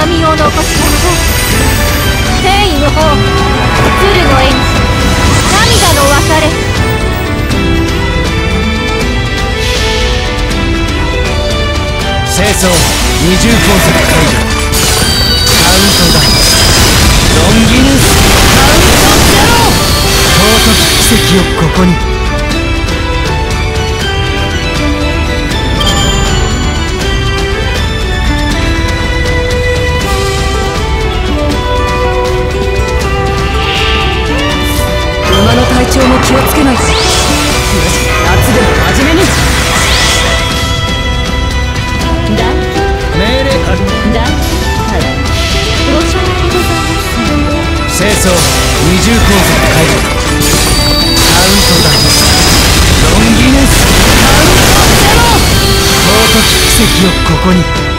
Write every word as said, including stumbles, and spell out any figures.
の身を残しなさい。天意無法、鶴の縁、涙の別れ。 清掃二重工作解除。カウントダウンロンギヌスカウントゼロ。尊き奇跡をここに。 馬の体調も気をつけないと。よし、夏でも真面目に。だ命令ある。 だはい、ご承知でございます。 清掃二重工作解除。カウントダウンロンギヌスカウントゼロ。尊き奇跡をここに。